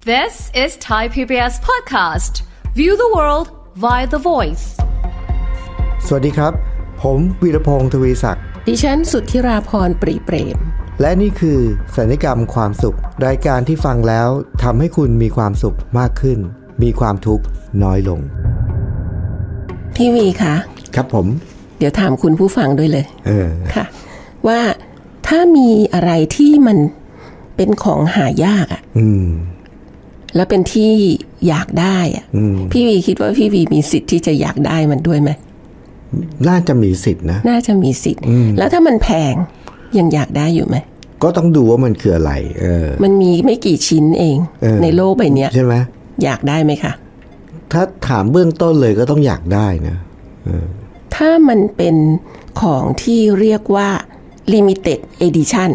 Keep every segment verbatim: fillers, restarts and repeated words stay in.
This is Thai พี บี เอส podcast. View the world via the voice. สวัสดีครับผมวีรพงษ์ทวีศักดิ์ดิฉันสุทธิราพรปรีเปรมและนี่คือสัญญกรรมความสุขรายการที่ฟังแล้วทำให้คุณมีความสุขมากขึ้นมีความทุกข์น้อยลงพี่วีคะครับผมเดี๋ยวถามคุณผู้ฟังด้วยเลยเออค่ะว่าถ้ามีอะไรที่มันเป็นของหายากอ่ะอืมแล้วเป็นที่อยากได้อ่ะพี่วีคิดว่าพี่วีมีสิทธิ์ที่จะอยากได้มันด้วยไหมน่าจะมีสิทธิ์นะน่าจะมีสิทธิ์แล้วถ้ามันแพงยังอยากได้อยู่ไหมก็ต้องดูว่ามันคืออะไรเออมันมีไม่กี่ชิ้นเองเออในโลกใบนี้ใช่ไหมอยากได้ไหมคะถ้าถามเบื้องต้นเลยก็ต้องอยากได้นะเออถ้ามันเป็นของที่เรียกว่า limited edition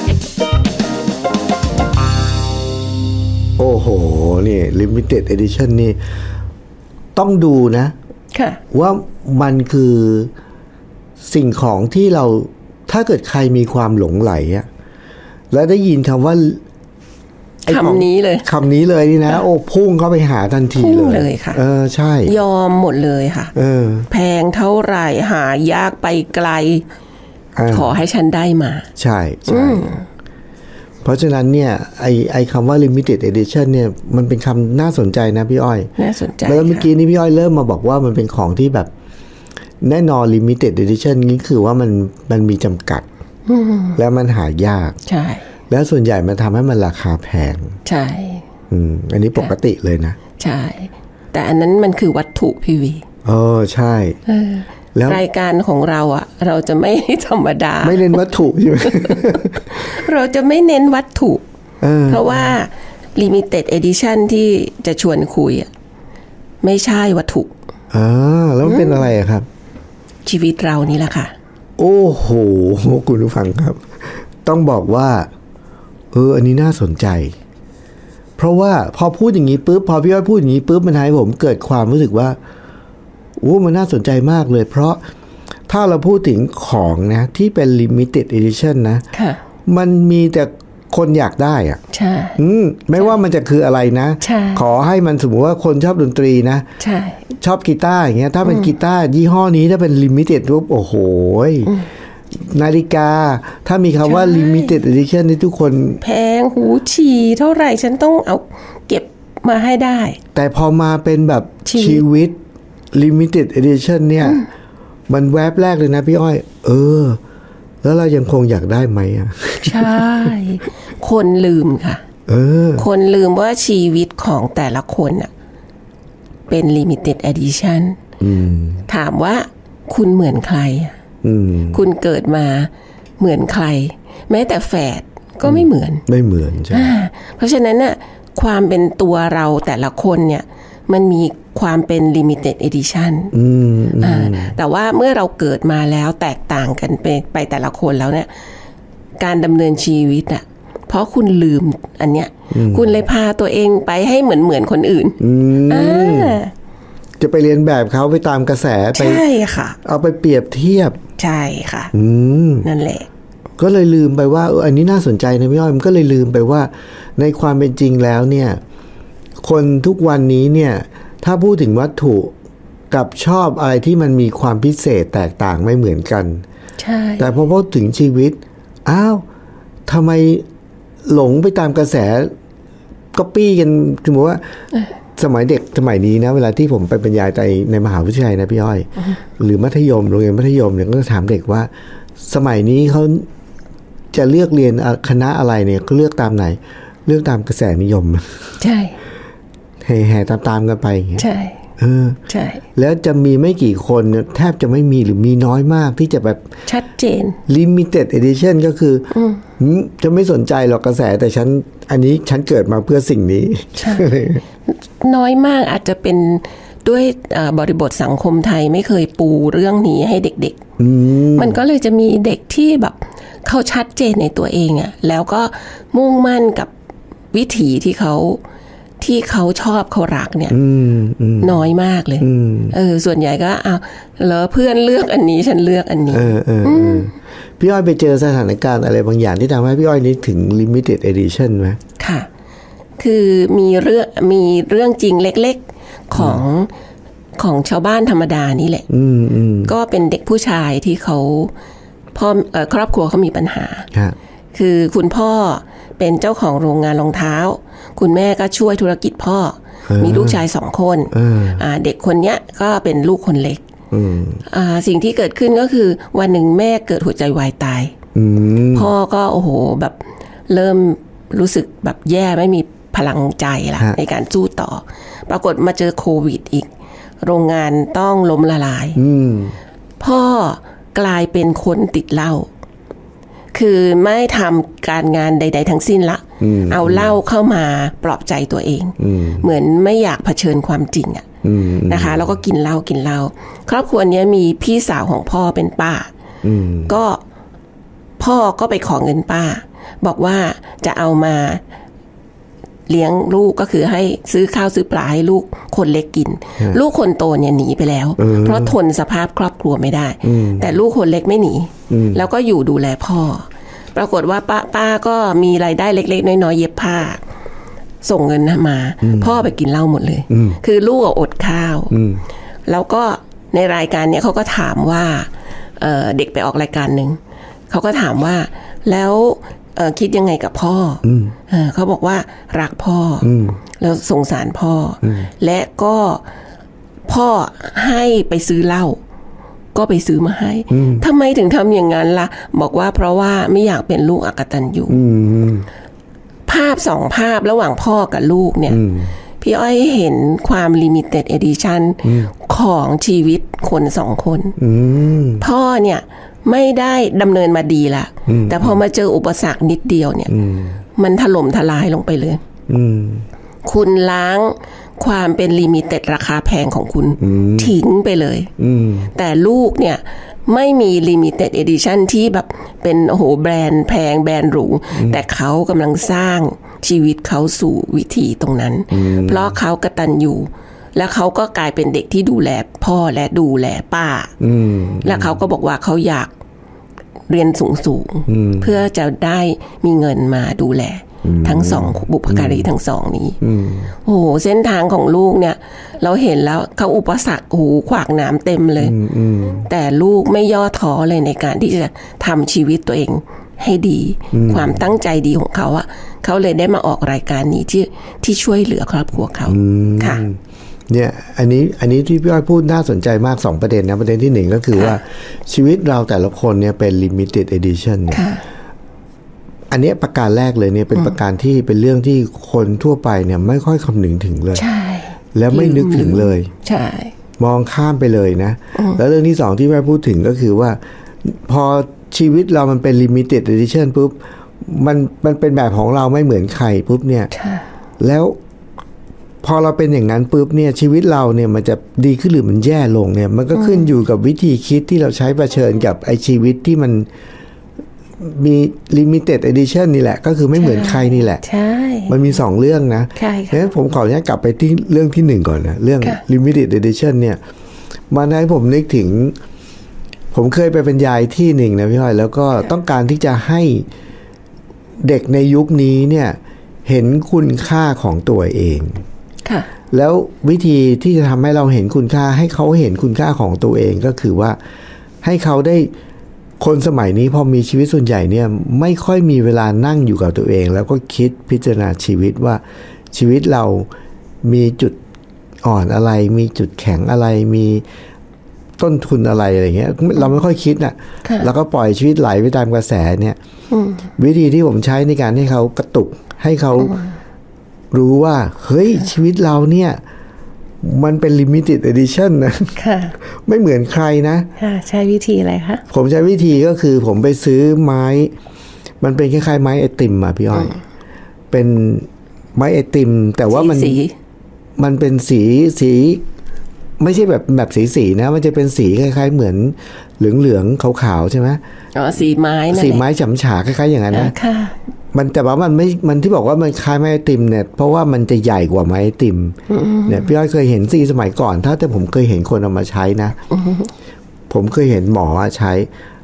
โอ้โหนี่ limited edition นี่ต้องดูนะค่ะว่ามันคือสิ่งของที่เราถ้าเกิดใครมีความหลงไหลอะแล้วได้ยินคำว่าคำนี้เลยคำนี้เลยนี่นะโอ้พุ่งเข้าไปหาทันทีเลยเลยค่ะเออใช่ยอมหมดเลยค่ะเออแพงเท่าไหร่หายากไปไกลขอให้ฉันได้มาใช่ใช่เพราะฉะนั้นเนี่ยไอไอคำว่า limited edition เนี่ยมันเป็นคำน่าสนใจนะพี่อ้อยน่าสนใจแล้วเมื่อกี้นี้พี่อ้อยเริ่มมาบอกว่ามันเป็นของที่แบบแน่นอน limited edition นี่คือว่ามันมันมีจำกัดแล้วมันหายากใช่แล้วส่วนใหญ่มันทำให้มันราคาแพงใช่อืมอันนี้ปกติเลยนะใช่แต่อันนั้นมันคือวัตถุพี่วีเออใช่แล้วรายการของเราอ่ะเราจะไม่ธรรมดาไม่เน้นวัตถุใช่ไหมเราจะไม่เน้นวัตถุเ, เพราะว่า limited edition ที่จะชวนคุยอ่ะไม่ใช่วัตถุอ่าแล้วมันเป็นอะไรอะครับชีวิตเรานี่แหละค่ะโอ้โหคุณผู้ฟังครับต้องบอกว่าเอออันนี้น่าสนใจเพราะว่าพอพูดอย่างนี้ปุ๊บพอพี่อ้อยพูดอย่างนี้ปุ๊บมันทำให้ผมเกิดความรู้สึกว่าโอ้มันน่าสนใจมากเลยเพราะถ้าเราพูดถึงของนะที่เป็น limited edition นะมันมีแต่คนอยากได้อ่ะใช่อืมไม่ว่ามันจะคืออะไรนะขอให้มันสมมติว่าคนชอบดนตรีนะใช่ชอบกีตาร์อย่างเงี้ยถ้าเป็นกีตาร์ยี่ห้อนี้ถ้าเป็น limited ปุ๊บโอ้โหนาฬิกาถ้ามีคำว่า limited edition นี่ทุกคนแพงหูฉี่เท่าไหร่ฉันต้องเอาเก็บมาให้ได้แต่พอมาเป็นแบบชีวิต limited edition เนี่ยมันแวบแรกเลยนะพี่อ้อยเออแล้วเรายังคงอยากได้ไหมอ่ะใช่คนลืมค่ะเออคนลืมว่าชีวิตของแต่ละคนอ่ะเป็น limited edition ถามว่าคุณเหมือนใครคุณเกิดมาเหมือนใครแม้แต่แฝดก็ไม่เหมือนไม่เหมือนใช่เพราะฉะนั้นน่ะความเป็นตัวเราแต่ละคนเนี่ยมันมีความเป็น limited edition แต่ว่าเมื่อเราเกิดมาแล้วแตกต่างกันไปไปแต่ละคนแล้วเนี่ยการดำเนินชีวิตอ่ะเพราะคุณลืมอันเนี้ยคุณเลยพาตัวเองไปให้เหมือนเหมือนคนอื่นจะไปเรียนแบบเขาไปตามกระแสไปใช่ค่ะเอาไปเปรียบเทียบใช่ค่ะนั่นแหละก็เลยลืมไปว่าเอออันนี้น่าสนใจนะพี่อ้อยมันก็เลยลืมไปว่าในความเป็นจริงแล้วเนี่ยคนทุกวันนี้เนี่ยถ้าพูดถึงวัตถุกับชอบอะไรที่มันมีความพิเศษแตกต่างไม่เหมือนกันใช่แต่พอพูดถึงชีวิตอ้าวทำไมหลงไปตามกระแสก๊อปปี้กันสมมติว่าสมัยเด็กสมัยนี้นะเวลาที่ผมไปบรรยายในมหาวิทยาลัยนะพี่อ้อยหรือมัธยมโรงเรียนมัธยมเนี่ยก็จะถามเด็กว่าสมัยนี้เขาจะเลือกเรียนคณะอะไรเนี่ยก็เลือกตามไหนเลือกตามกระแสนิยมใช่แห่ๆตามๆกันไปอย่างเงี้ยใช่เออใช่แล้วจะมีไม่กี่คนแทบจะไม่มีหรือมีน้อยมากที่จะแบบชัดเจน limited edition ก็คือจะไม่สนใจหรอกกระแสแต่ฉันอันนี้ฉันเกิดมาเพื่อสิ่งนี้น้อยมากอาจจะเป็นด้วยบริบทสังคมไทยไม่เคยปูเรื่องนี้ให้เด็กๆมันก็เลยจะมีเด็กที่แบบเขาชัดเจนในตัวเองอ่ะแล้วก็มุ่งมั่นกับวิถีที่เขาที่เขาชอบเขารักเนี่ยน้อยมากเลยเออส่วนใหญ่ก็อ้าวแล้วเพื่อนเลือกอันนี้ฉันเลือกอันนี้พี่อ้อยไปเจอสถานการณ์อะไรบางอย่างที่ทำให้พี่อ้อยนึกถึง limited edition ไหมค่ะคือมีเรื่องมีเรื่องจริงเล็กๆของของชาวบ้านธรรมดานี่แหละก็เป็นเด็กผู้ชายที่เขาพ่อเอ่อครอบครัวเขามีปัญหาคือคุณพ่อเป็นเจ้าของโรงงานรองเท้าคุณแม่ก็ช่วยธุรกิจพ่อมีลูกชายสองคนเด็กคนเนี้ยก็เป็นลูกคนเล็กสิ่งที่เกิดขึ้นก็คือวันหนึ่งแม่เกิดหัวใจวายตายพ่อก็โอ้โหแบบเริ่มรู้สึกแบบแย่ไม่มีพลังใจละในการสู้ต่อปรากฏมาเจอโควิดอีกโรงงานต้องล้มละลายพ่อกลายเป็นคนติดเหล้าคือไม่ทำการงานใดๆทั้งสิ้นละเอาเหล้าเข้ามาปลอบใจตัวเองเหมือนไม่อยากเผชิญความจริงอะนะคะแล้วก็กินเหล้ากินเหล้าครอบครัวนี้มีพี่สาวของพ่อเป็นป้าก็พ่อก็ไปขอเงินป้าบอกว่าจะเอามาเลี้ยงลูกก็คือให้ซื้อข้าวซื้อปลาให้ลูกคนเล็กกินลูกคนโตเนี่ยหนีไปแล้วเพราะทนสภาพครอบครัวไม่ได้แต่ลูกคนเล็กไม่หนีแล้วก็อยู่ดูแลพ่อปรากฏว่าป้าป้าก็มีรายได้เล็กๆน้อยๆเย็บผ้าส่งเงินมาพ่อไปกินเหล้าหมดเลยคือลูกอดข้าวแล้วก็ในรายการเนี้ยเขาก็ถามว่า เ, เด็กไปออกรายการนึงเขาก็ถามว่าแล้วคิดยังไงกับพ่อเขาบอกว่ารักพ่อแล้วสงสารพ่อและก็พ่อให้ไปซื้อเหล้าก็ไปซื้อมาให้ทำไมถึงทำอย่างนั้นล่ะบอกว่าเพราะว่าไม่อยากเป็นลูกอกตัญญูภาพสองภาพระหว่างพ่อกับลูกเนี่ยพี่อ้อยเห็นความ limited edition ของชีวิตคนสองคนพ่อเนี่ยไม่ได้ดำเนินมาดีละแต่พอมาเจออุปสรรคนิดเดียวเนี่ยมันถล่มทลายลงไปเลยคุณล้างความเป็นลิมิเต็ดราคาแพงของคุณทิ้งไปเลยแต่ลูกเนี่ยไม่มีลิมิเต็ดเอดิชั่นที่แบบเป็นโอ้โหแบรนด์แพงแบรนด์หรูแต่เขากำลังสร้างชีวิตเขาสู่วิถีตรงนั้นเพราะเขากตัญญูแล้วเขาก็กลายเป็นเด็กที่ดูแลพ่อและดูแลป้าแล้วเขาก็บอกว่าเขาอยากเรียนสูงๆเพื่อจะได้มีเงินมาดูแลทั้งสองบุพการีทั้งสองนี้โอ้โหเส้นทางของลูกเนี่ยเราเห็นแล้วเขาอุปสรรคหูขวากน้ำเต็มเลยแต่ลูกไม่ย่อท้อเลยในการที่จะทำชีวิตตัวเองให้ดีความตั้งใจดีของเขาอะเขาเลยได้มาออกรายการนี้ที่ที่ช่วยเหลือครอบครัวเขาค่ะเนี่ยอันนี้อันนี้ที่พี่อ้อยพูดน่าสนใจมากสองประเด็นนะประเด็นที่หนึ่งก็คือว่าชีวิตเราแต่ละคนเนี่ยเป็น limited edition เนี่ยอันนี้ประการแรกเลยเนี่ยเป็นประการที่เป็นเรื่องที่คนทั่วไปเนี่ยไม่ค่อยคำนึงถึงเลยแล้วไม่นึกถึงเลยใช่มองข้ามไปเลยนะแล้วเรื่องที่สองที่แม่พูดถึงก็คือว่าพอชีวิตเรามันเป็น limited edition ปุ๊บมันมันเป็นแบบของเราไม่เหมือนใครปุ๊บเนี่ยแล้วพอเราเป็นอย่างนั้นปุ๊บเนี่ยชีวิตเราเนี่ยมันจะดีขึ้นหรือมันแย่ลงเนี่ยมันก็ขึ้นอยู่กับวิธีคิดที่เราใช้เผชิญกับไอ้ชีวิตที่มันมี limited edition นี่แหละก็คือไม่เหมือนใครนี่แหละใช่มันมีสองเรื่องนะเพราะฉะนั้นผมขออนุญาตกลับไปที่เรื่องที่หนึ่งก่อนนะเรื่อง limited edition เนี่ยมันให้ผมนึกถึงผมเคยไปบรรยายที่หนึ่งนะพี่อ้อยแล้วก็ต้องการที่จะให้เด็กในยุคนี้เนี่ยเห็นคุณค่าของตัวเองแล้ววิธีที่จะทำให้เราเห็นคุณค่าให้เขาเห็นคุณค่าของตัวเองก็คือว่าให้เขาได้คนสมัยนี้พอมีชีวิตส่วนใหญ่เนี่ยไม่ค่อยมีเวลานั่งอยู่กับตัวเองแล้วก็คิดพิจารณาชีวิตว่าชีวิตเรามีจุดอ่อนอะไรมีจุดแข็งอะไรมีต้นทุนอะไรอะไรเงี้ยเราไม่ค่อยคิดน่ะแล้วก็ปล่อยชีวิตไหลไปตามกระแสเนี่ยวิธีที่ผมใช้ในการให้เขากระตุกให้เขารู้ว่าเฮ้ยชีวิตเราเนี่ยมันเป็น limited edition นะไม่เหมือนใครนะใช้วิธีอะไรคะผมใช้วิธีก็คือผมไปซื้อไม้มันเป็นคล้ายๆไม้ไอติมอ่ะพี่อ้อยเป็นไม้ไอติมแต่ว่ามันมันเป็นสีสีไม่ใช่แบบแบบสีสีนะมันจะเป็นสีคล้ายๆเหมือนเหลืองๆขาวๆใช่ไหมอ๋อสีไม้นะสีไม้ฉ่ำฉาคล้ายๆอย่างนั้นนะมันแต่ว่ามันไม่มันที่บอกว่ามันคล้ายไม้ไอติมเนี่ยเพราะว่ามันจะใหญ่กว่าไม้ไอติมเนี่ยพี่อ้อยเคยเห็นสีสมัยก่อนถ้าแต่ผมเคยเห็นคนเอามาใช้นะผมเคยเห็นหมอใช้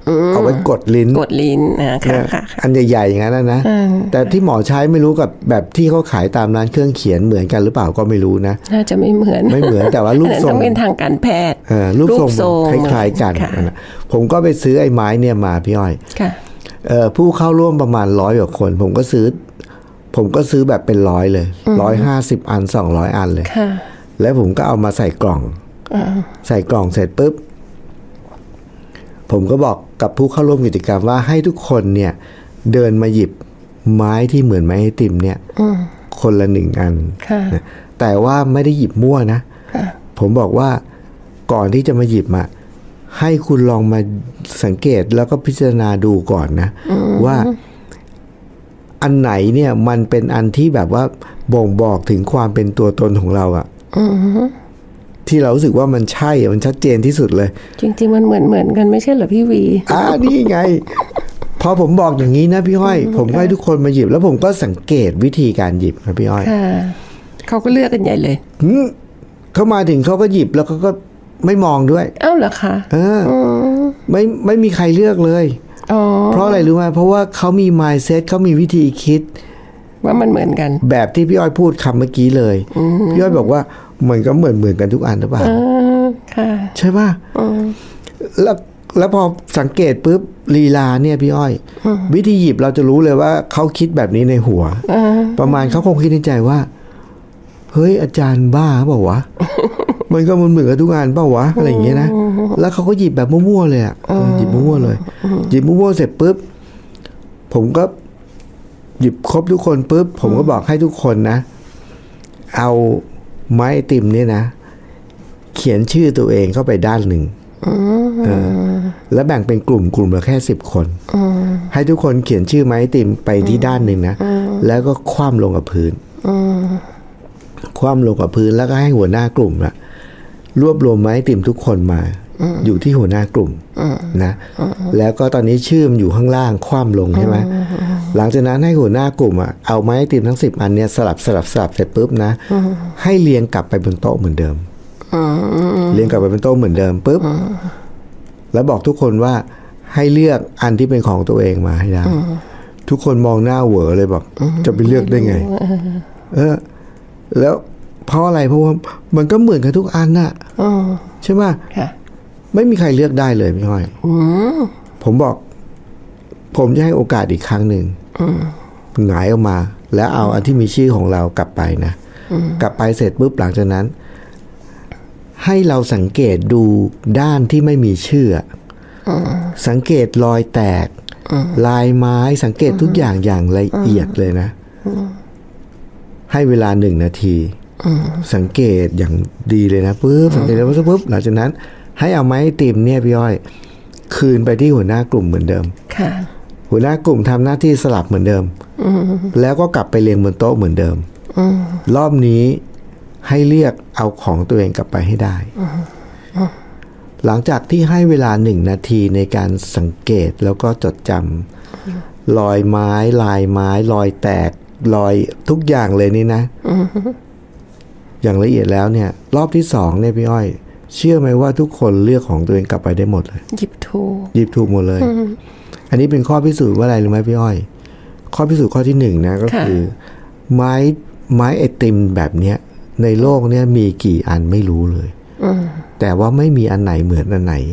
เอาไว้กดลิ้นกดลิ้นอ่าค่ะค่ะอันใหญ่ๆอย่างนั้นนะแต่ที่หมอใช้ไม่รู้กับแบบที่เขาขายตามร้านเครื่องเขียนเหมือนกันหรือเปล่าก็ไม่รู้นะน่าจะไม่เหมือนไม่เหมือนแต่ว่ารูปทรงต้องเป็นทางการแพทย์รูปทรงคล้ายๆกันผมก็ไปซื้อไอ้ไม้เนี่ยมาพี่อ้อยผู้เข้าร่วมประมาณร้อยกว่าคนผมก็ซื้อผมก็ซื้อแบบเป็นร้อยเลยร้อยห้าสิบอันสองร้อยอันเลยแล้วผมก็เอามาใส่กล่องใส่กล่องเสร็จปุ๊บผมก็บอกกับผู้เข้าร่วมกิจกรรมว่าให้ทุกคนเนี่ยเดินมาหยิบไม้ที่เหมือนไม้ไอติมเนี่ยคนละหนึ่งอันแต่ว่าไม่ได้หยิบมั่วนะผมบอกว่าก่อนที่จะมาหยิบมาให้คุณลองมาสังเกตแล้วก็พิจารณาดูก่อนนะว่าอันไหนเนี่ยมันเป็นอันที่แบบว่าบ่งบอกถึงความเป็นตัวตนของเราอะที่เรารู้สึกว่ามันใช่มันชัดเจนที่สุดเลยจริงๆมันเหมือนเหมือนกันไม่ใช่เหรอพี่วีอ่านี่ไงพอผมบอกอย่างนี้นะพี่อ้อยผมให้ทุกคนมาหยิบแล้วผมก็สังเกตวิธีการหยิบนะพี่อ้อยค่ะเขาก็เลือกกันใหญ่เลยเขามาถึงเขาก็หยิบแล้วเขาก็ไม่มองด้วยอ้าวเหรอคะเออไม่ไม่มีใครเลือกเลยเพราะอะไรรู้ไหมเพราะว่าเขามี mindset เขามีวิธีคิดว่ามันเหมือนกันแบบที่พี่อ้อยพูดคำเมื่อกี้เลยพี่อ้อยบอกว่ามันก็เหมือนเหมือนกันทุกอันหรือเปล่าใช่ป่ะแล้วแล้วพอสังเกตปุ๊บลีลาเนี่ยพี่อ้อยวิธีหยิบเราจะรู้เลยว่าเขาคิดแบบนี้ในหัวประมาณเขาคงคิดในใจว่าเฮ้ยอาจารย์บ้าเปล่าวะมันก็มันเหมือนกับทุกงานเปล่าวะอะไรอย่างเงี้ยนะแล้วเขาก็หยิบแบบมั่วๆเลยอ่ะหยิบมั่วๆเลยหยิบมั่วๆเสร็จปุ๊บผมก็หยิบครบทุกคนปุ๊บผมก็บอกให้ทุกคนนะเอาไม้ไอติมเนี่ยนะเขียนชื่อตัวเองเข้าไปด้านหนึ่งแล้วแบ่งเป็นกลุ่มกลุ่มละแค่สิบคนให้ทุกคนเขียนชื่อไม้ไอติมไปที่ด้านหนึ่งนะแล้วก็คว่ำลงกับพื้นคว่ำลงกับพื้นแล้วก็ให้หัวหน้ากลุ่มนะรวบรวมไม้ไอติมทุกคนมาอยู่ที่หัวหน้ากลุ่มนะแล้วก็ตอนนี้ชื่อมันอยู่ข้างล่างคว่ำลงใช่ไหมหลังจากนั้นให้หัวหน้ากลุ่มอ่ะเอาไม้ไอติมทั้งสิบอันเนี้ยสลับสลับสลับเสร็จปุ๊บนะให้เรียงกลับไปบนโต๊ะเหมือนเดิมเรียงกลับไปบนโต๊ะเหมือนเดิมปุ๊บแล้วบอกทุกคนว่าให้เลือกอันที่เป็นของตัวเองมาให้ได้ทุกคนมองหน้าเหวอเลยบอกจะไปเลือกได้ไงเออแล้วเพราะอะไรเพราะว่ามันก็เหมือนกันทุกอันน่ะใช่ไหมไม่มีใครเลือกได้เลยพี่ห้อยผมบอกผมจะให้โอกาสอีกครั้งหนึ่งหงายออกมาแล้วเอาอันที่มีชื่อของเรากลับไปนะกลับไปเสร็จปุ๊บหลังจากนั้นให้เราสังเกตดูด้านที่ไม่มีชื่อสังเกตรอยแตกลายไม้สังเกตทุกอย่างอย่างละเอียดเลยนะให้เวลาหนึ่งนาทีสังเกตอย่างดีเลยนะปุ๊บสังเกตแล้วปุ๊บหลังจากนั้นให้เอาไม้ติมเนี่ยพี่อ้อยคืนไปที่หัวหน้ากลุ่มเหมือนเดิมหัวหน้ากลุ่มทำหน้าที่สลับเหมือนเดิมแล้วก็กลับไปเรียงบนโต๊ะเหมือนเดิมรอบนี้ให้เรียกเอาของตัวเองกลับไปให้ได้หลังจากที่ให้เวลาหนึ่งนาทีในการสังเกตแล้วก็จดจำรอยไม้ลายไม้รอยแตกรอยทุกอย่างเลยนี่นะอย่างละเอียดแล้วเนี่ยรอบที่สองเนี่ยพี่อ้อยเชื่อไหมว่าทุกคนเลือกของตัวเองกลับไปได้หมดเลยหยิบถูกหยิบถูกหมดเลยอันนี้เป็นข้อพิสูจน์ว่าอะไรรู้ไหมพี่อ้อยข้อพิสูจน์ข้อที่หนึ่งนะก็คือไม้ไม้ไอติมแบบเนี้ยในโลกเนี้ยมีกี่อันไม่รู้เลยแต่ว่าไม่มีอันไหนเหมือนอันไหน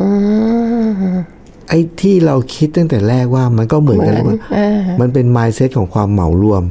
ไอ้ที่เราคิดตั้งแต่แรกว่ามันก็เหมือนกันเลยมันเป็น mindset ของความเหมารวม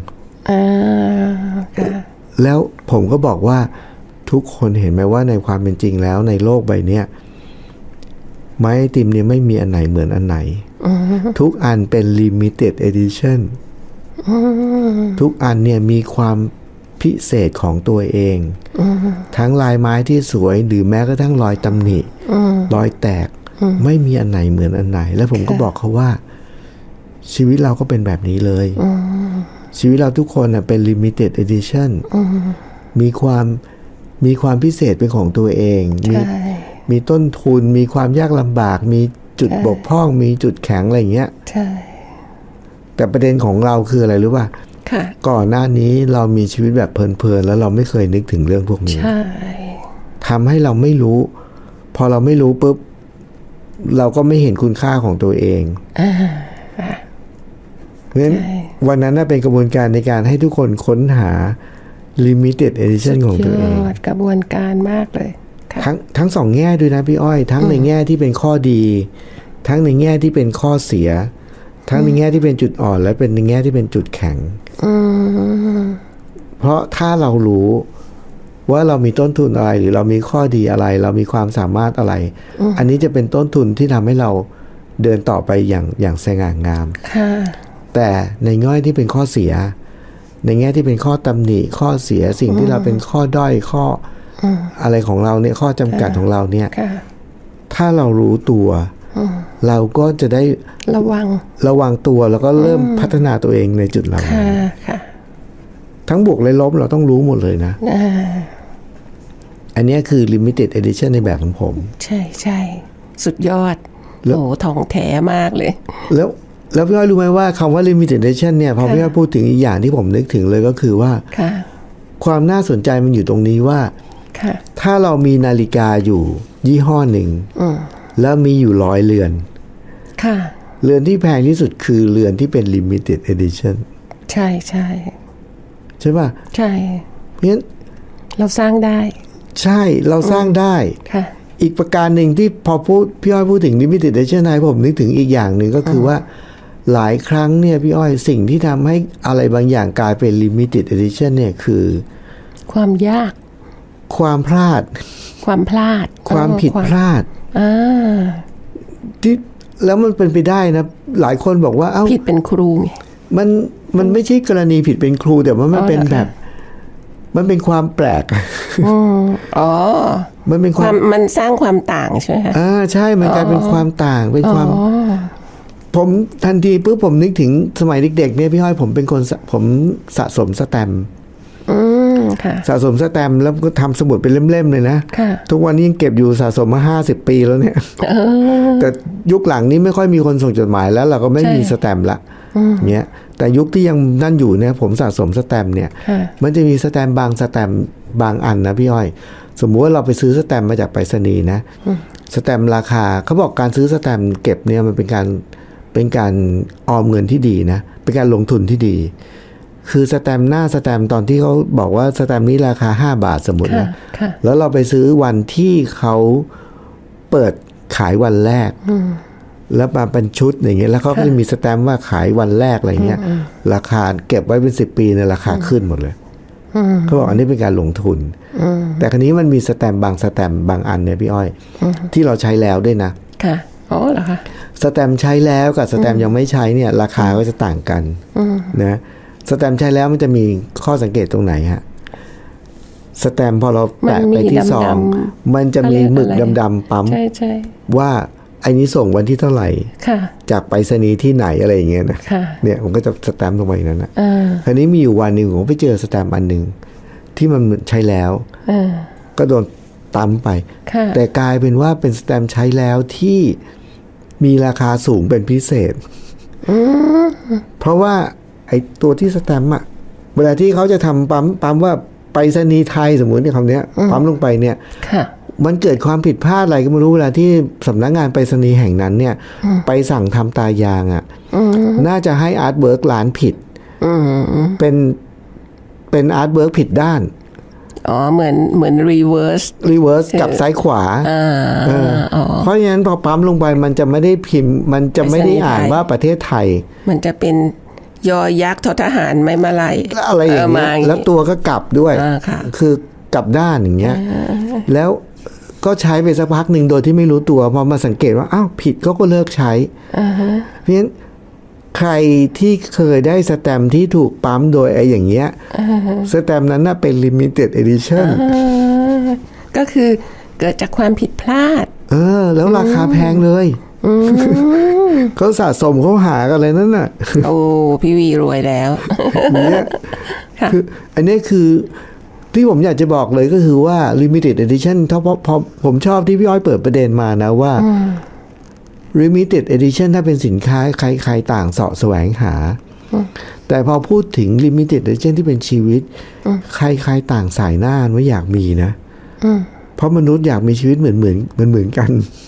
แล้วผมก็บอกว่าทุกคนเห็นไหมว่าในความเป็นจริงแล้วในโลกใบนี้ไม้ไอติมเนี่ยไม่มีอันไหนเหมือนอันไหนทุกอันเป็น limited edition ทุกอันเนี่ยมีความพิเศษของตัวเองทั้งลายไม้ที่สวยหรือแม้กระทั่งรอยตำหนิรอยแตกไม่มีอันไหนเหมือนอันไหนแล้วผมก็บอกเขาว่าชีวิตเราก็เป็นแบบนี้เลยชีวิตเราทุกคนน่ะเป็น limited edition มีความมีความพิเศษเป็นของตัวเองมีมีต้นทุนมีความยากลำบากมีจุดบกพร่องมีจุดแข็งอะไรอย่างเงี้ยแต่ประเด็นของเราคืออะไรรู้ป่ะก่อนหน้านี้เรามีชีวิตแบบเพลินๆแล้วเราไม่เคยนึกถึงเรื่องพวกนี้ทำให้เราไม่รู้พอเราไม่รู้ปุ๊บเราก็ไม่เห็นคุณค่าของตัวเองเพราะฉะนั้นวันนั้นเป็นกระบวนการในการให้ทุกคนค้นหา limited edition ของตัวเองกระบวนการมากเลยทั้งทั้งสองแง่ด้วยนะพี่อ้อยทั้งในแง่ที่เป็นข้อดีทั้งในแง่ที่เป็นข้อเสียทั้งในแง่ที่เป็นจุดอ่อนและเป็นในแง่ที่เป็นจุดแข็งเพราะถ้าเรารู้ว่าเรามีต้นทุนอะไรหรือเรามีข้อดีอะไรเรามีความสามารถอะไร อ, อันนี้จะเป็นต้นทุนที่ทำให้เราเดินต่อไปอย่างอย่างสง่างามแต่ในแง่ที่เป็นข้อเสียในแง่ที่เป็นข้อตำหนิข้อเสียสิ่งที่เราเป็นข้อด้อยข้ออะไรของเราเนี่ยข้อจำกัดของเราเนี่ยถ้าเรารู้ตัวเราก็จะได้ระวังระวังตัวแล้วก็เริ่มพัฒนาตัวเองในจุดเหล่านั้นทั้งบวกและลบเราต้องรู้หมดเลยนะอันนี้คือ limited edition ในแบบของผมใช่ใช่สุดยอดโอ้ทองแท้มากเลยแล้วแล้วพี่อ้อยรู้ไหมว่าคำว่า limited edition เนี่ยพอพี่อ้อยพูดถึงอีกอย่างที่ผมนึกถึงเลยก็คือว่าความน่าสนใจมันอยู่ตรงนี้ว่าถ้าเรามีนาฬิกาอยู่ยี่ห้อหนึ่งแล้วมีอยู่ร้อยเรือนเรือนที่แพงที่สุดคือเรือนที่เป็น limited edition ใช่ใช่ใช่ป่ะใช่เพราะฉะนั้นเราสร้างได้ใช่เราสร้างได้อีกประการหนึ่งที่พอพูดพี่อ้อยพูดถึง limited edition ให้ผมนึกถึงอีกอย่างหนึ่งก็คือว่าหลายครั้งเนี่ยพี่อ้อยสิ่งที่ทำให้อะไรบางอย่างกลายเป็น limited edition เนี่ยคือความยากความพลาดความพลาดความผิดพลาดที่แล้วมันเป็นไปได้นะหลายคนบอกว่าเอ้าผิดเป็นครูไงมันมันไม่ใช่กรณีผิดเป็นครูแต่ว่ามันเป็นแบบมันเป็นความแปลกอ๋อมันเป็นความมันสร้างความต่างใช่ไหมคะอ่าใช่มันกลายเป็นความต่างเป็นความผมทันทีปุ๊บผมนึกถึงสมัยเด็กๆเนี่ยพี่ห้อยผมเป็นคนผมสะสมสแตมป์สะสมสแตมป์แล้วก็ทำสมุดเป็นเล่มๆเลยนะทุกวันนี้ยังเก็บอยู่สะสมมาห้าสิบปีแล้วเนี่ยแต่ยุคหลังนี้ไม่ค่อยมีคนส่งจดหมายแล้วเราก็ไม่มีสแตมป์ละเงี้ยแต่ยุคที่ยังนั่นอยู่เนี่ยผมสะสมสแตมป์เนี่ยมันจะมีสแตมป์บางสแตมป์บางอันนะพี่อ้อยสมมุติว่าเราไปซื้อสแตมป์มาจากไปรษณีย์นะสแตมป์ราคาเขาบอกการซื้อสแตมป์เก็บเนี่ยมันเป็นการเป็นการออมเงินที่ดีนะเป็นการลงทุนที่ดีคือสแตมป์หน้าสแตมป์ตอนที่เขาบอกว่าสแตมป์นี้ราคาห้าบาทสมมุตินะแล้วเราไปซื้อวันที่เขาเปิดขายวันแรกแล้วมาเป็นชุดอย่างเงี้ยแล้วเขาก็จะมีสแตมป์ว่าขายวันแรกอะไรเงี้ยราคาเก็บไว้เป็นสิบปีเนี่ยราคาขึ้นหมดเลยเขาบอกอันนี้เป็นการลงทุนแต่คราวนี้มันมีสแตมป์บางสแตมป์บางอันเนี่ยพี่อ้อยที่เราใช้แล้วด้วยนะค่ะอ๋อเหรอคะสแตมป์ใช้แล้วกับสแตมป์ยังไม่ใช้เนี่ยราคาก็จะต่างกันนะสแตมป์ใช้แล้วมันจะมีข้อสังเกตตรงไหนฮะสแตมป์พอเราแปะไปที่ซองมันจะมีหมึกดำๆปั๊มว่าไอ้นี้ส่งวันที่เท่าไหร่จากไปรษณีย์ที่ไหนอะไรอย่างเงี้ยนะเนี่ยผมก็จะสแตมป์ลงไปนั้นนะคราวนี้มีอยู่วันหนึ่งผมไปเจอสแตมป์อันหนึ่งที่มันใช้แล้วก็โดนตั้มไปแต่กลายเป็นว่าเป็นสแตมป์ใช้แล้วที่มีราคาสูงเป็นพิเศษเพราะว่าไอ้ตัวที่สแตมป์อะเวลาที่เขาจะทำปั๊มปั๊มว่าไปรษณีย์ไทยสมมุติเนี่ยคำนี้ปั๊มลงไปเนี่ยมันเกิดความผิดพลาดอะไรก็ไม่รู้เวลาที่สำนักงานไปรษณีย์แห่งนั้นเนี่ยไปสั่งทำตายางอะน่าจะให้อาร์ตเวิร์กร้านผิดเป็นเป็นอาร์ตเวิร์กผิดด้านอ๋อเหมือนเหมือนรีเวิร์สรีเวิร์สกับซ้ายขวาเพราะฉะนั้นพอปั๊มลงไปมันจะไม่ได้พิมพ์มันจะไม่ได้อ่านว่าประเทศไทยมันจะเป็นยอยักษ์ททหารไม่มาลายอะไรอย่างเงี้ยแล้วตัวก็กลับด้วยคือกลับด้านอย่างเงี้ยแล้วก็ใช้ไปสักพักหนึ่งโดยที่ไม่รู้ตัวพอมาสังเกตว่าอ้าวผิดเขาก็เลิกใช้เพราะฉะนั้นใครที่เคยได้สแตมป์ที่ถูกปั๊มโดยไอ้อย่างเงี้ยสแตมป์นั้นน่ะเป็น limited edition ก็คือเกิดจากความผิดพลาดเออแล้วราคาแพงเลยเขาสะสมเขาหากันเลยนั่นน่ะโอ้พี่วีรวยแล้วเนี่ยคืออันนี้คือที่ผมอยากจะบอกเลยก็คือว่า limited edition ถ้าพอพอผมชอบที่พี่อ้อยเปิดประเด็นมานะว่า limited edition ถ้าเป็นสินค้าใครๆต่างเสาะแสวงหาแต่พอพูดถึง limited edition ที่เป็นชีวิตใครๆต่างสายหน้าว่าอยากมีนะเพราะมนุษย์อยากมีชีวิตเหมือนเหมือนเหมือนเหมือนกัน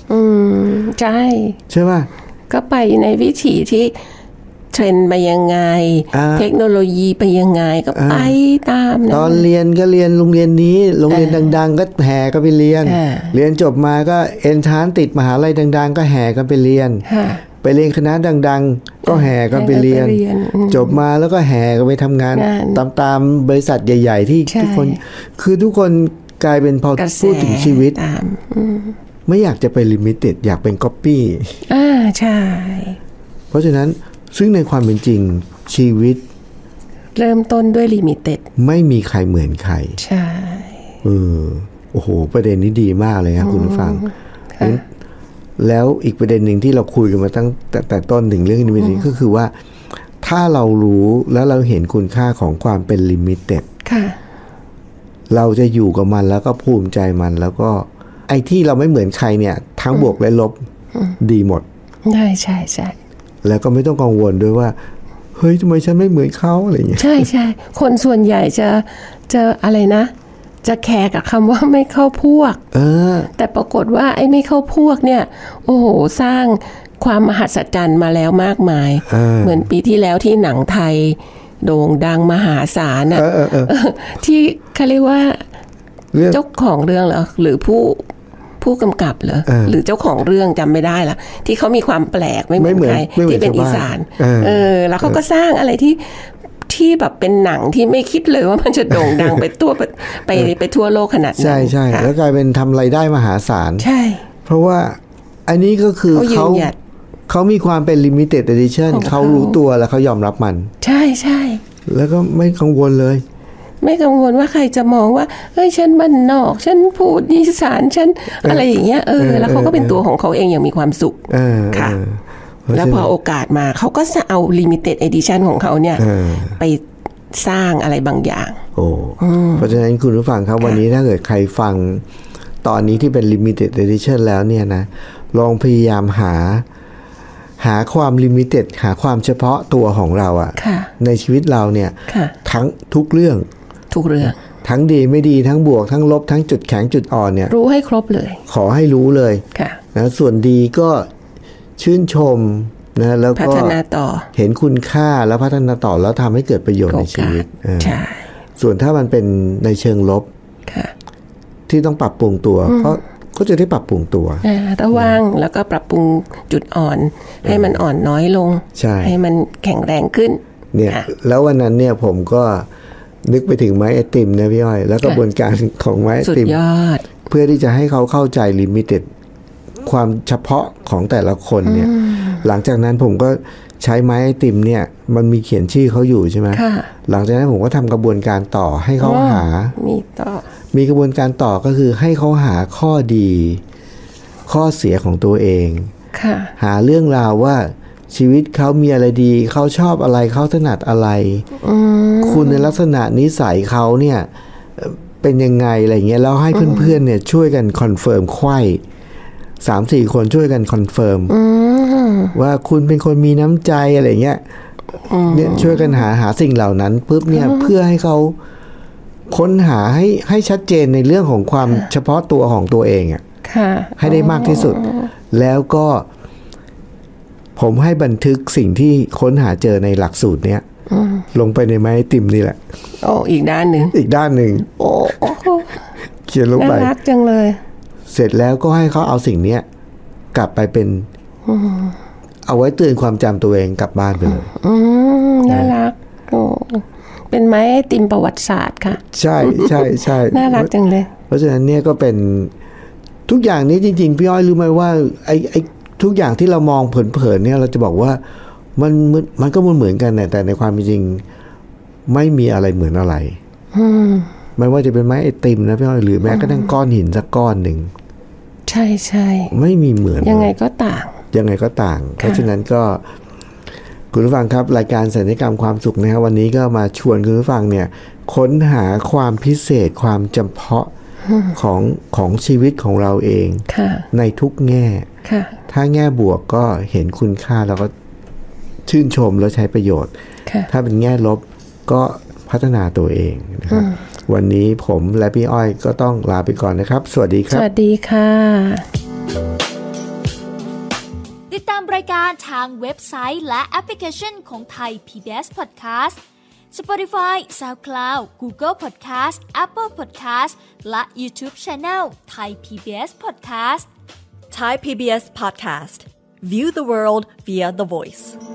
อืมใช่ใช่ป่ะก็ไปในวิถีที่เทรนด์ไปยังไงเทคโนโลยีไปยังไงก็ไปตามตอนเรียนก็เรียนโรงเรียนนี้โรงเรียนดังๆก็แห่ก็ไปเรียนเรียนจบมาก็เอนทรานซ์ติดมหาลัยดังๆก็แห่กันไปเรียนไปเรียนคณะดังๆก็แห่กันไปเรียนจบมาแล้วก็แห่กันไปทำงานตามตามบริษัทใหญ่ๆที่ทุกคนคือทุกคนกลายเป็นพอพูดถึงชีวิตไม่อยากจะไปลิมิเต็ดอยากเป็นก๊อปปี้อ่าใช่เพราะฉะนั้นซึ่งในความเป็นจริงชีวิตเริ่มต้นด้วยลิมิเต็ดไม่มีใครเหมือนใครใช่เออโอ้โหประเด็นนี้ดีมากเลยครับคุณผู้ฟังแล้วอีกประเด็นหนึ่งที่เราคุยกันมาตั้งแต่แต่ต้นถึงเรื่องลิมิเต็ดก็คือว่าถ้าเรารู้แล้วเราเห็นคุณค่าของความเป็นลิมิเต็ดเราจะอยู่กับมันแล้วก็ภูมิใจมันแล้วก็ไอ้ที่เราไม่เหมือนใครเนี่ยทั้งบวกและลบดีหมดใช่ใช่ใช่แล้วก็ไม่ต้องกังวลด้วยว่าเฮ้ยทำไมฉันไม่เหมือนเขาอะไรอย่างเงี้ยใช่ใช่คนส่วนใหญ่จะจะอะไรนะจะแคร์กับคำว่าไม่เข้าพวกเออแต่ปรากฏว่าไอ้ไม่เข้าพวกเนี่ยโอ้โหสร้างความมหัศจรรย์มาแล้วมากมายเออเหมือนปีที่แล้วที่หนังไทยโด่งดังมหาศาลน่ะที่เขาเรียกว่าเจ้าของเรื่องเหรอหรือผู้ผู้กำกับเหรอหรือเจ้าของเรื่องจำไม่ได้ละที่เขามีความแปลกไม่เหมือนใครที่เป็นอีสานเออแล้วเขาก็สร้างอะไรที่ที่แบบเป็นหนังที่ไม่คิดเลยว่ามันจะโด่งดังไปตัวไปไปไปทั่วโลกขนาดนั้นใช่ใช่แล้วกลายเป็นทำรายได้มหาศาลใช่เพราะว่าอันนี้ก็คือเขาเขามีความเป็น limited edition เขารู้ตัวแล้วเขายอมรับมันใช่ใช่แล้วก็ไม่กังวลเลยไม่กังวลว่าใครจะมองว่าเฮ้ยฉันบ้านนอกฉันพูดอีสานฉันอะไรอย่างเงี้ยเออแล้วเขาก็เป็นตัวของเขาเองอย่างมีความสุขค่ะแล้วพอโอกาสมาเขาก็จะเอา limited edition ของเขาเนี่ยไปสร้างอะไรบางอย่างโอ้เพราะฉะนั้นคุณผู้ฟังครับวันนี้ถ้าเกิดใครฟังตอนนี้ที่เป็น limited edition แล้วเนี่ยนะลองพยายามหาหาความ limited หาความเฉพาะตัวของเราอะในชีวิตเราเนี่ยทั้งทุกเรื่องทุกเรื่องทั้งดีไม่ดีทั้งบวกทั้งลบทั้งจุดแข็งจุดอ่อนเนี่ยรู้ให้ครบเลยขอให้รู้เลยนะส่วนดีก็ชื่นชมนะแล้วก็พัฒนาต่อเห็นคุณค่าแล้วพัฒนาต่อแล้วทำให้เกิดประโยชน์ในชีวิตใช่ส่วนถ้ามันเป็นในเชิงลบที่ต้องปรับปรุงตัวก็ก็จะได้ปรับปรุงตัวระวังแล้วก็ปรับปรุงจุดอ่อนให้มันอ่อนน้อยลงให้มันแข็งแรงขึ้นเนี่ยแล้ววันนั้นเนี่ยผมก็นึกไปถึงไม้ไอติมนะพี่อ้อยแล้วกระบวนการของไม้ไอติมเพื่อที่จะให้เขาเข้าใจลิมิเต็ดความเฉพาะของแต่ละคนเนี่ยหลังจากนั้นผมก็ใช้ไม้ไอติมเนี่ยมันมีเขียนชื่อเขาอยู่ใช่ไหมหลังจากนั้นผมก็ทำกระบวนการต่อให้เขาหามีต่อมีกระบวนการต่อก็คือให้เขาหาข้อดีข้อเสียของตัวเองหาเรื่องราวว่าชีวิตเขามีอะไรดีเขาชอบอะไรเขาถนัดอะไรคุณในลักษณะนิสัยเขาเนี่ยเป็นยังไงอะไรเงี้ยแล้วให้เพื่อนๆเนี่ยช่วยกันคอนเฟิร์มไขว้สามสี่คนช่วยกันคอนเฟิร์มว่าคุณเป็นคนมีน้ำใจอะไรเงี้ยเนี่ยช่วยกันหาหาสิ่งเหล่านั้นปุ๊บเนี่ยเพื่อให้เขาค้นหาให้ให้ชัดเจนในเรื่องของความเฉพาะตัวของตัวเองอ่ะให้ได้มากที่สุดแล้วก็ผมให้บันทึกสิ่งที่ค้นหาเจอในหลักสูตรเนี้ยลงไปในไม้ติมนี่แหละโอ้อีกด้านหนึ่งอีกด้านหนึ่งโอ้เขียนลงไปน่ารักจังเลยเสร็จแล้วก็ให้เขาเอาสิ่งเนี้ยกลับไปเป็นเอาไว้เตือนความจำตัวเองกลับบ้านไปเลยน่ารักโอ้เป็นไม้ติมประวัติศาสตร์ค่ะใช่ใช่ใช่น่ารักจังเลยเพราะฉะนั้นเนี่ยก็เป็นทุกอย่างนี้จริงๆพี่อ้อยรู้ไหมว่าไอ้ไอ้ทุกอย่างที่เรามองเผินๆเนี่ยเราจะบอกว่ามันมันก็มันเหมือนกันแต่ในความจริงไม่มีอะไรเหมือนอะไรไม่ว่าจะเป็นไม้ไอติมนะพี่อ้อยหรือแม้กระทั่งก้อนหินสักก้อนหนึ่งใช่ใช่ไม่มีเหมือนยังไงก็ต่างยังไงก็ต่างเพราะฉะนั้นก็คุณผู้ฟังครับรายการสัญญกรรมความสุขนะครับวันนี้ก็มาชวนคุณผู้ฟังเนี่ยค้นหาความพิเศษความจำเพาะของของชีวิตของเราเองในทุกแง่ถ้าแง่บวกก็เห็นคุณค่าแล้วก็ชื่นชมแล้วใช้ประโยชน์ถ้าเป็นแง่ลบก็พัฒนาตัวเองนะครับวันนี้ผมและพี่อ้อยก็ต้องลาไปก่อนนะครับสวัสดีครับสวัสดีค่ะทางเว็บไซต์และแอปพลิเคชันของไทย พี บี เอส Podcast Spotify, SoundCloud, Google Podcast, Apple Podcast และ YouTube Channel Thai พี บี เอส Podcast Thai พี บี เอส Podcast View the world via the voice